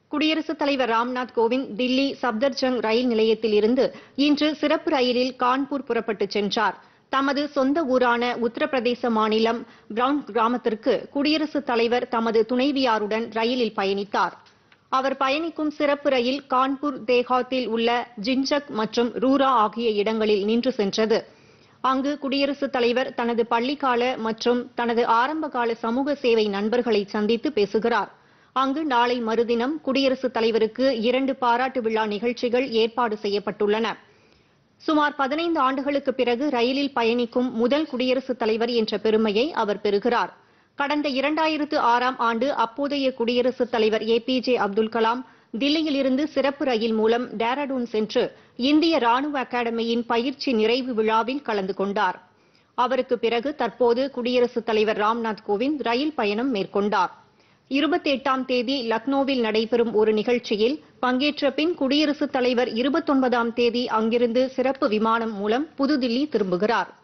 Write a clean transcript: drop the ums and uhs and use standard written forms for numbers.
குடியரசுத் தலைவர் ராம்நாத் கோவிந்த் தில்லி சப்தர்ஜங் ரயில் நிலையத்தில் இருந்து இன்று சிறப்பு ரயிலில் கான்பூர் புறப்பட்டுச் சென்றார். தமது சொந்த ஊரான உத்தரப்பிரதேச மாநிலம் பிரவுன் கிராமத்திற்கு குடியரசுத் தலைவர் தமது துணைவியாருடன் ரயிலில் பயணித்தார். அவர் பயணிக்கும் சிறப்பு ரயில் கான்பூர் தேஹாத்தில் உள்ள ஜின்ஜக் மற்றும் ரூரா ஆகிய இடங்களில் நின்று சென்றது. அங்கு குடியரசுத் தலைவர் தனது பள்ளிக்கால மற்றும் தனது ஆரம்பகால சமூக சேவை நண்பர்களை சந்தித்து பேசுகிறார். அங்கு நாளை மறுதினம் குடியரசுத் தலைவருக்கு 2 பாராட்டு விழா நிகழ்ச்சிகள் ஏற்பாடு செய்யப்பட்டுள்ளன. சுமார் 15 ஆண்டுகளுக்கு பிறகு ரயிலில் பயணிக்கும் முதல் குடியரசுத் தலைவர் என்ற பெருமையை அவர் பெறுகிறார். கடந்த 2006ஆம் ஆண்டு அப்போதைய குடியரசுத் தலைவர் APJ அப்துல் கலாம் தில்லியிலிருந்து சிறப்பு ரயில் மூலம் டேராடூன் சென்று இந்திய ராணுவ அகாடமியின் பயிற்சி நிறைவு விழாவில் கலந்து கொண்டார். அவருக்கு பிறகு தற்போது குடியரசுத் தலைவர் ராம்நாத் கோவிந்த் ரயில் பயணம் மேற்கொண்டார். 28ஆம் தேதி லக்னோவில் நடைபெறும் ஒரு நிகழ்ச்சியில் பங்கேற்ற பின் குடியரசுத் தலைவர் 29ஆம் தேதி அங்கிருந்து சிறப்பு விமானம் மூலம் புதுதில்லி திரும்புகிறார்.